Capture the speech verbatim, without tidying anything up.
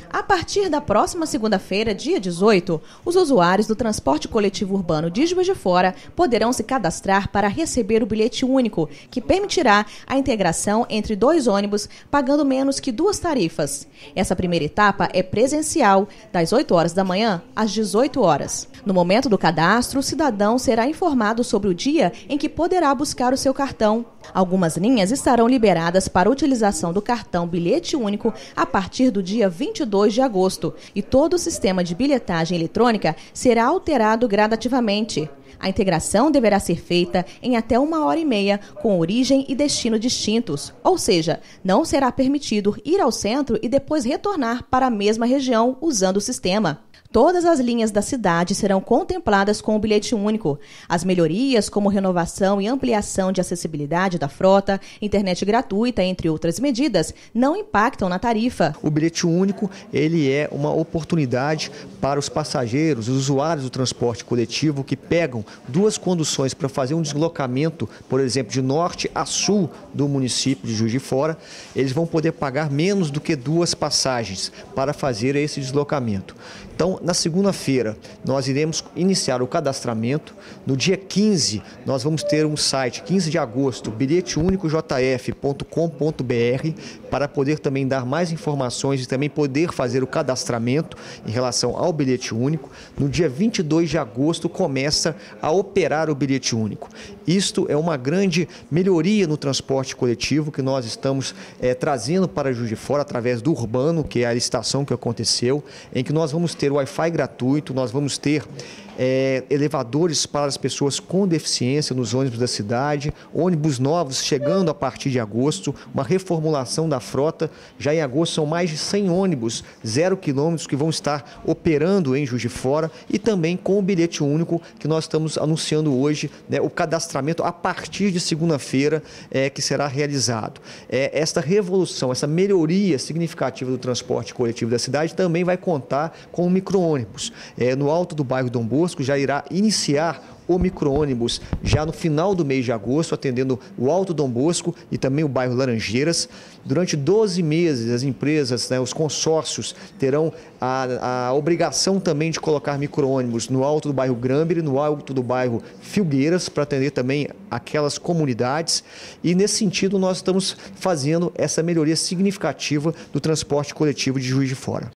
A partir da próxima segunda-feira, dia dezoito, os usuários do transporte coletivo urbano de Juiz de Fora poderão se cadastrar para receber o bilhete único, que permitirá a integração entre dois ônibus, pagando menos que duas tarifas. Essa primeira etapa é presencial, das oito horas da manhã às dezoito horas. No momento do cadastro, o cidadão será informado sobre o dia em que poderá buscar o seu cartão. Algumas linhas estarão liberadas para utilização do cartão bilhete único a partir do dia vinte e dois de agosto, e todo o sistema de bilhetagem eletrônica será alterado gradativamente. A integração deverá ser feita em até uma hora e meia, com origem e destino distintos, ou seja, não será permitido ir ao centro e depois retornar para a mesma região usando o sistema. Todas as linhas da cidade serão contempladas com o bilhete único. As melhorias, como renovação e ampliação de acessibilidade da frota, internet gratuita, entre outras medidas, não impactam na tarifa. O bilhete único, ele é uma oportunidade para os passageiros, os usuários do transporte coletivo que pegam duas conduções para fazer um deslocamento, por exemplo, de norte a sul do município de Juiz de Fora. Eles vão poder pagar menos do que duas passagens para fazer esse deslocamento. Então, na segunda-feira, nós iremos iniciar o cadastramento. No dia quinze, nós vamos ter um site, quinze de agosto, bilhete único j f ponto com ponto b r, para poder também dar mais informações e também poder fazer o cadastramento em relação ao bilhete único. No dia vinte e dois de agosto, começa a operar o bilhete único. Isto é uma grande melhoria no transporte coletivo que nós estamos é, trazendo para Juiz de Fora através do Urbano, que é a licitação que aconteceu, em que nós vamos ter Wi-Fi gratuito, nós vamos ter é, elevadores para as pessoas com deficiência nos ônibus da cidade, ônibus novos chegando a partir de agosto, uma reformulação da frota. Já em agosto são mais de cem ônibus, zero quilômetros, que vão estar operando em Juiz de Fora, e também com o bilhete único que nós estamos anunciando hoje, né, o cadastramento a partir de segunda-feira é, que será realizado. É, esta revolução, essa melhoria significativa do transporte coletivo da cidade também vai contar com o micro-ônibus. É, no alto do bairro Dom Bosco já irá iniciar o micro-ônibus já no final do mês de agosto, atendendo o Alto Dom Bosco e também o bairro Laranjeiras. Durante doze meses, as empresas, né, os consórcios, terão a, a obrigação também de colocar micro-ônibus no alto do bairro Gramber e no alto do bairro Filgueiras, para atender também aquelas comunidades. E, nesse sentido, nós estamos fazendo essa melhoria significativa do transporte coletivo de Juiz de Fora.